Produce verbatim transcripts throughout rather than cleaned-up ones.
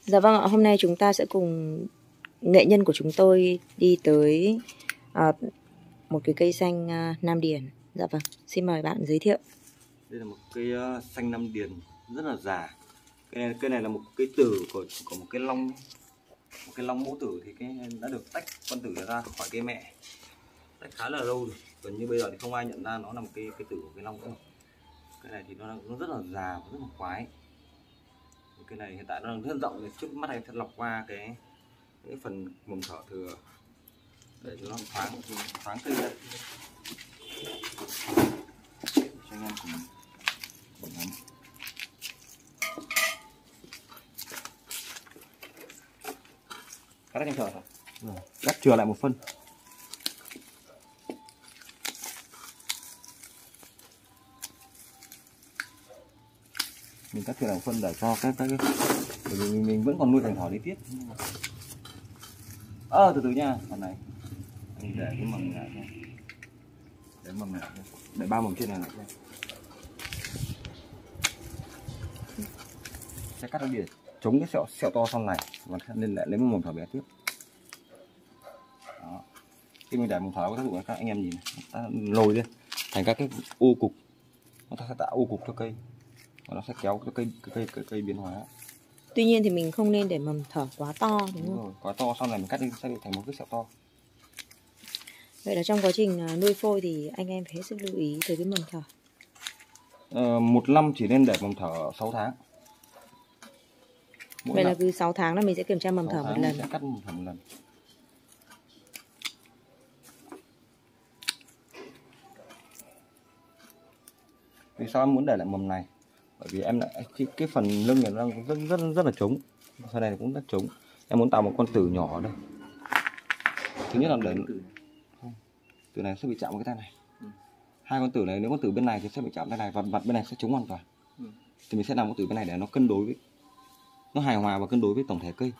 Dạ vâng ạ, hôm nay chúng ta sẽ cùng nghệ nhân của chúng tôi đi tới à, một cái cây xanh à, Nam Điền. Dạ vâng, xin mời bạn giới thiệu. Đây là một cây uh, xanh Nam Điền rất là già. Cây này, cây này là một cây tử của, của một cái long một cái long mẫu tử, thì cái đã được tách con tử ra khỏi cây mẹ, tách khá là lâu rồi. Gần như bây giờ thì không ai nhận ra nó là một cây cây tử của cái long nữa. Cái này thì nó, nó rất là già và rất là khoái. Cái này hiện tại nó đang rất rộng, để trước mắt anh sẽ lọc qua cái cái phần mầm thở thừa để cho nó thoáng thoáng cây ra cho anh em cùng cùng ngắm. Cắt anh thở thôi, ừ. Cắt chừa lại một phân. Mình cắt chừa lại một phân để cho các cái bởi vì mình, mình vẫn còn nuôi thành thỏ đi tiếp. Ờ à, từ từ nha, phần này anh để cái mầm này nha, để mầm này nha, để ba mầm trên này lại nha. Sẽ cắt nó đi để chống cái sẹo sẹo to sau này, và nên lại lấy một mầm thỏ bé tiếp. Đó. Khi mình để mầm thỏ có tác dụng các anh em nhìn này, ta lồi lên thành các cái u cục, nó sẽ tạo u cục cho cây và nó sẽ kéo cái cây cái cây cái cây biến hóa. Tuy nhiên thì mình không nên để mầm thở quá to, đúng, đúng không? Rồi, quá to sau này mình cắt đi sẽ bị thành một cái sẹo to. Vậy là trong quá trình nuôi phôi thì anh em phải hết sức lưu ý tới cái mầm thở. Ờ, một năm chỉ nên để mầm thở sáu tháng. Mỗi Vậy năm. là cứ sáu tháng là mình sẽ kiểm tra mầm thở một lần. Sẽ cắt mầm thở một lần. Vì sao em muốn để lại mầm này? Bởi vì em lại cái, cái phần lưng này nó rất rất rất là trống, phần này cũng rất trống. Em muốn tạo một con tử nhỏ ở đây. Thứ nhất là để tử này sẽ bị chạm vào cái tay này. Ừ. Hai con tử này, nếu con tử bên này thì sẽ bị chạm tay này, và mặt bên này sẽ trống hoàn toàn. Ừ. Thì mình sẽ làm con tử bên này để nó cân đối với, nó hài hòa và cân đối với tổng thể cây.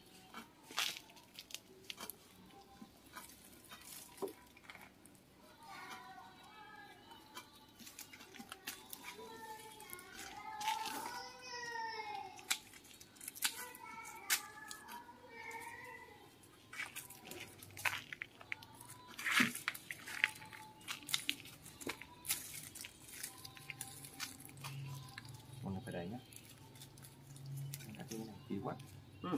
Phải đấy nhá. Cái này kỳ quá. Ừ.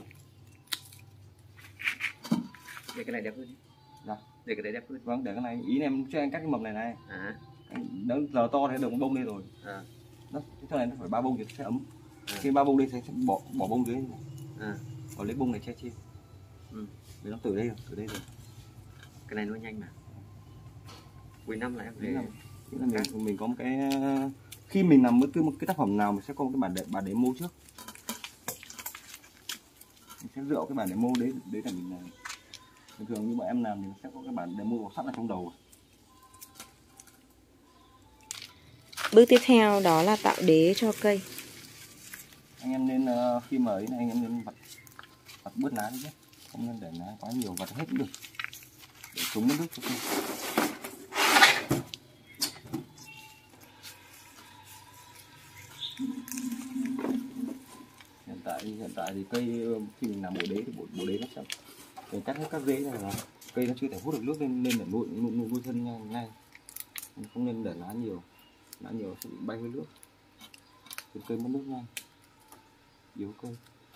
Để cái này đẹp hơn. Dạ. Để cái đấy đẹp hơn. Vâng, để cái này ý em cho anh cắt cái mầm này này. À. Nó giờ to thì được bông đây rồi. À. Nó cái này nó phải ba bông thì sẽ ấm. À. Khi ba bông đây sẽ bỏ bỏ bông dưới. À. Còn lấy bông này che trên. Ừ. Để nó từ đây rồi, từ đây rồi. Cái này nó nhanh mà. Cuối năm là em về. Là mình mình có một cái khi mình làm bất cứ một cái tác phẩm nào mình sẽ có một cái bản để bản demo trước. Mình sẽ dựa cái bản demo đấy đấy là mình làm. Thường thường như bọn em làm thì sẽ có cái bản demo sẵn ở trong đầu. Bước tiếp theo đó là tạo đế cho cây. Anh em nên khi mà ấy này anh em nên vặt vặt bớt lá đi nhé, không nên để lá quá nhiều, vặt hết cũng được để chống mất nước cho cây. Hiện tại hiện tại thì cây khi mình làm bộ đế thì bộ, bộ đế nó sẽ mình cắt hết các rễ này là cây nó chưa thể hút được nước lên lên để nuôi nuôi, nuôi thân ngay, ngay. Không nên để lá nhiều, lá nhiều sẽ bị bay với nước, thì cây mất nước ngay, yếu cây.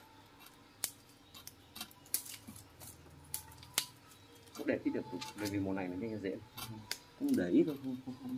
Cũng để ít được, bởi vì mùa này nó nhanh dễ. Cũng để ít thôi, không, không, không.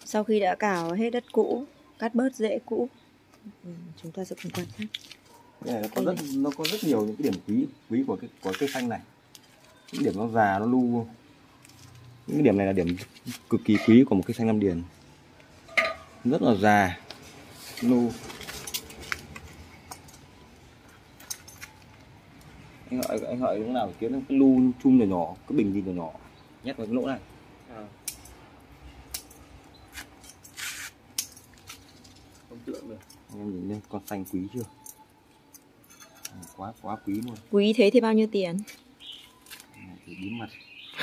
Sau khi đã cào hết đất cũ, cắt bớt rễ cũ, chúng ta sẽ cùng quan sát. Cái này nó có rất nó có rất nhiều những cái điểm quý quý của cái của cây xanh này. Những điểm nó già, nó lu. Những cái điểm này là điểm cực kỳ quý của một cây xanh Nam Điền. Rất là già, lu. Anh hỏi anh hỏi lúc nào kiếm cái lu chum nhỏ nhỏ, cái bình gì nhỏ nhỏ nhét vào cái lỗ này. À. Không tượng được. Em nhìn lên con xanh quý chưa? Quá quá quý luôn. Quý thế thì bao nhiêu tiền? Thì bí mật.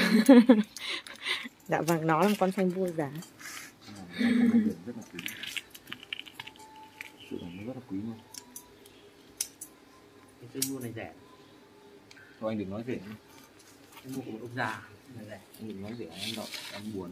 Dạ vâng, nó là một con xanh vô giá. Rất là quý. Sự nó rất là quý luôn. Cái cây mua này rẻ. Thôi anh đừng nói rẻ. Cái mua của một ông già này rẻ. Anh đừng nói rẻ, anh đọc em buồn.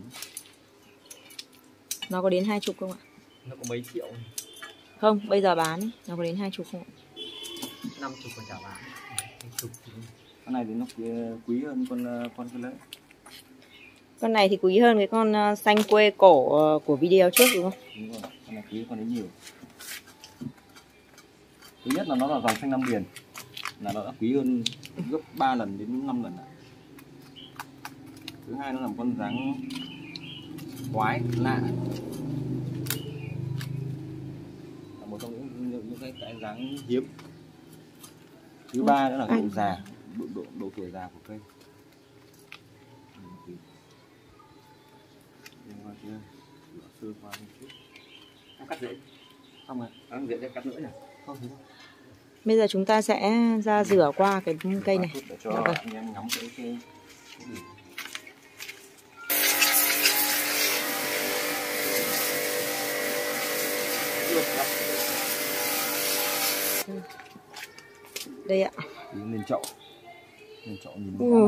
Nó có đến hai chục không ạ? Nó có mấy triệu. Không, bây giờ bán ấy, nó có đến hai chục không ạ? Năm chục còn chả bán. Chục. Con này thì nó quý hơn con con cái lưỡi. Con này thì quý hơn cái con xanh quê cổ của video trước đúng không? Đúng rồi, con này quý con đấy nhiều. Thứ nhất là nó là dòng xanh Nam Điền, là nó đã quý hơn gấp ba lần đến năm lần. Thứ hai nó là một con dáng quái lạ, là một trong những những, những cái, cái dáng hiếm. Thứ ba nữa là độ già, độ độ độ tuổi già của cây. Sơ qua một chút. Em cắt rễ. Xong rồi, Em rễ cắt lưỡi này. không thấy không? Bây giờ chúng ta sẽ ra rửa qua cái cây này. Để cho Dạ, anh em ngắm cái cây. Đây ạ. Lên chậu. Lên chậu nhìn Ừ.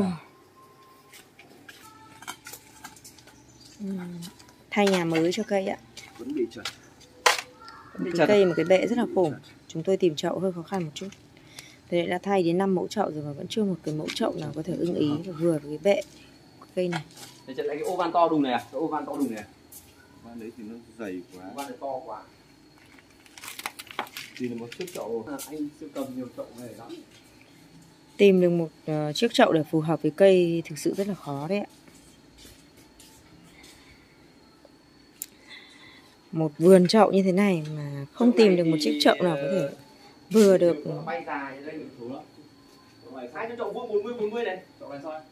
Thay nhà mới cho cây ạ. vẫn bị trật. Một cái cây một cái bệ rất là khổ. Chúng tôi tìm chậu hơi khó khăn một chút. Thế đã thay đến năm mẫu chậu rồi mà vẫn chưa một cái mẫu chậu nào có thể ưng ý và vừa với cái bệ của cây này. Để chạy lại cái ô van to đùng này à? Cái ô van to đùng này à? Van đấy thì nó dày quá. Ô van này to quá. Thì là một chiếc chậu. À, anh sưu tầm nhiều chậu này lắm. Tìm được một uh, chiếc chậu để phù hợp với cây thực sự rất là khó đấy ạ. Một vườn chậu như thế này mà không tìm được một chiếc chậu nào có thể vừa được. Bay dài như đây mình xuống đó. Chậu này sai cho chậu vuông bốn mươi bốn mươi này. Chậu này sao?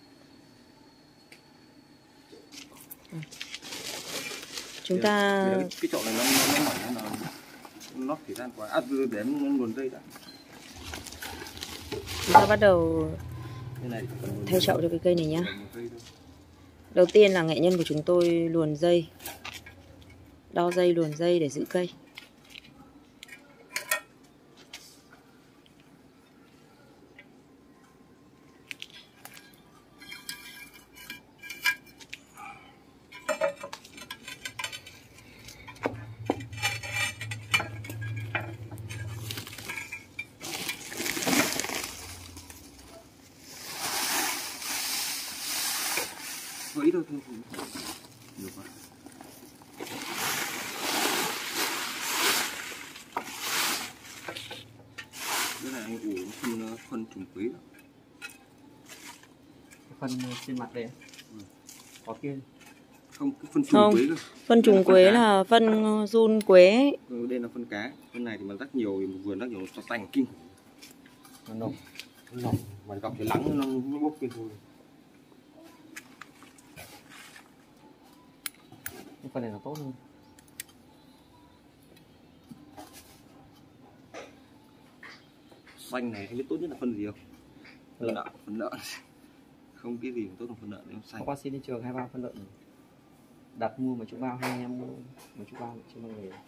Chúng ta cái, cái chậu này nó nó mỏng nó nó thời gian quá. À, để em luồn dây đã. Chúng ta bắt đầu Này thay chậu cho cái cây này nhá. Đầu tiên là nghệ nhân của chúng tôi luồn dây, đo dây, luồn dây để giữ cây. Thôi ít thôi, thôi, thôi. Được quá. Cái này anh ủ phân phân trùng quế đó. Phần trên mặt đây. Ừ. Có kia. Không, cái phân trùng Không. quế cơ. Phân trùng quế là phân run quế. Ừ, đây là phân cá. Phân này thì mà rắc nhiều thì một vườn rắc nhiều nó cho tanh kinh. Nó nồng, nó nồng, mà gặp cái nắng nó, nó bốc kia thôi. Cái phần này là tốt hơn. Xanh này anh biết tốt nhất là phân gì không? Phân lợn, phân lợn. Không cái gì mà tốt hơn phân lợn nếu xanh. Có qua xin đi trường hai bao phân lợn. Đặt mua một chút bao, hai anh em mua một chút bao chưa mang về.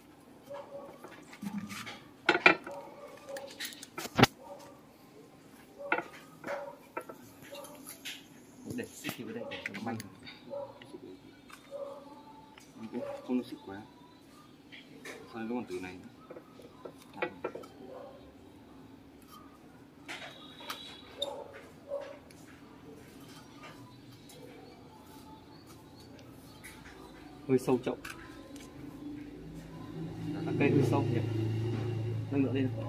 Để xích thì ở đây để nó banh. Không nó xích quá. Sao nó còn từ này nữa. Hơi sâu chậu. cây hơi sâu nhỉ, nâng nữa lên.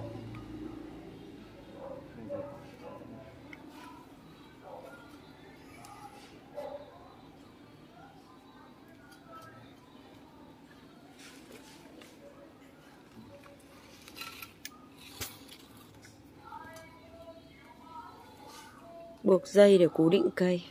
Buộc dây để cố định cây.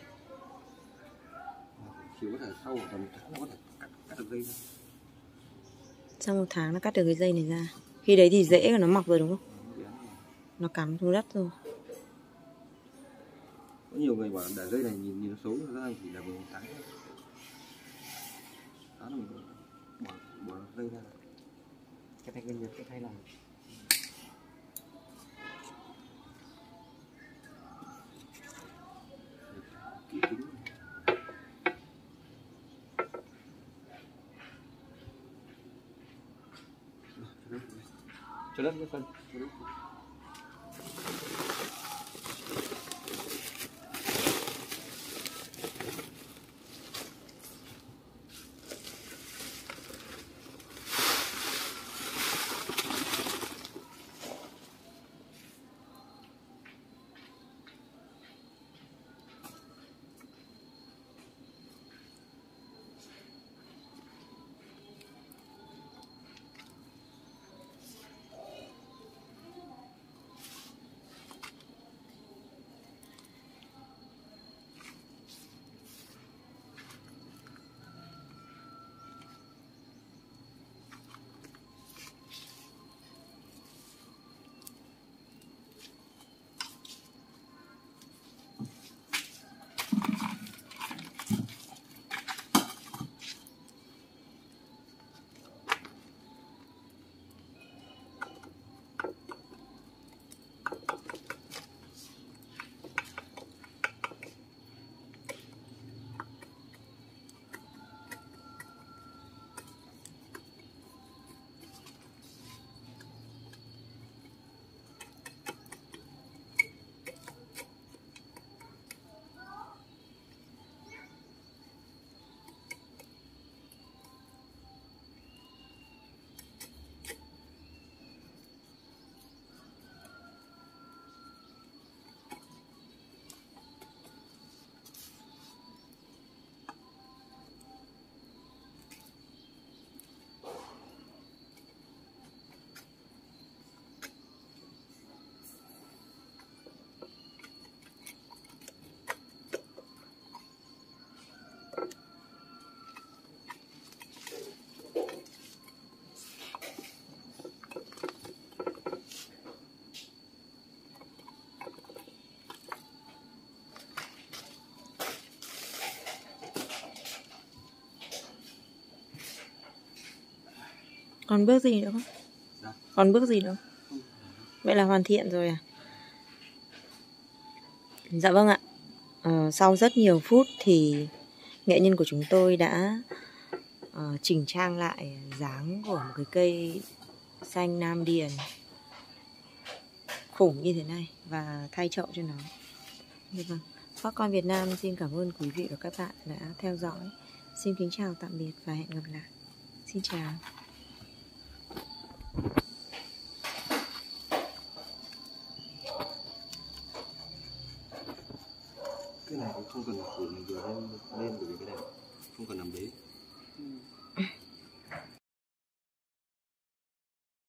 Chỉ có thể sau tầm tháng nó có thể cắt, cắt được dây ra. Sau một tháng nó cắt được cái dây này ra. Khi đấy thì rễ của nó mọc rồi đúng không? Nó cắm xuống đất rồi. Có nhiều người bảo để dây này nhìn nhìn nó xấu, ra chỉ là một tháng thôi. Đó là mình bỏ, bỏ dây ra. Cái này nguyên nhật cái thay là kỹ tính. cho đất cái phân. Còn bước gì nữa không? Dạ. Còn bước gì nữa không? Vậy là hoàn thiện rồi à? Dạ vâng ạ. À, sau rất nhiều phút thì nghệ nhân của chúng tôi đã uh, chỉnh trang lại dáng của một cái cây xanh Nam Điền khủng như thế này và thay chậu cho nó. Dạ vâng. Các con Việt Nam xin cảm ơn quý vị và các bạn đã theo dõi. Xin kính chào tạm biệt và hẹn gặp lại. Xin chào. Cái này cũng không cần phủ mình vừa lên lên bởi vì cái này không cần làm đế. Ừ.